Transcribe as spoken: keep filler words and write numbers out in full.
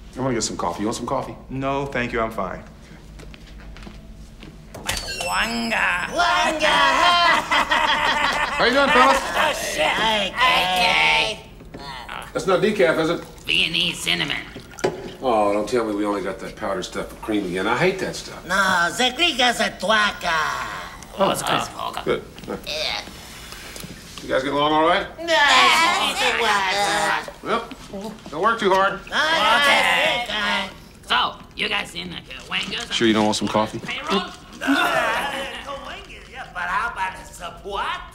I want to get some coffee. You want some coffee? No, thank you. I'm fine. Wanga. Wanga. How you doing, fellas? Oh, shit. Okay. That's not decaf, is it? Viennese cinnamon. Oh, don't tell me we only got that powdered stuff for cream again. I hate that stuff. No, the Grigas are tuaca. Oh, it's good. Good. Yeah. You guys get along all right? No, Well, don't work too hard. Okay. So, you guys in the Wangas? Sure you don't want some coffee? Payroll? yeah, but how about the Zapuata?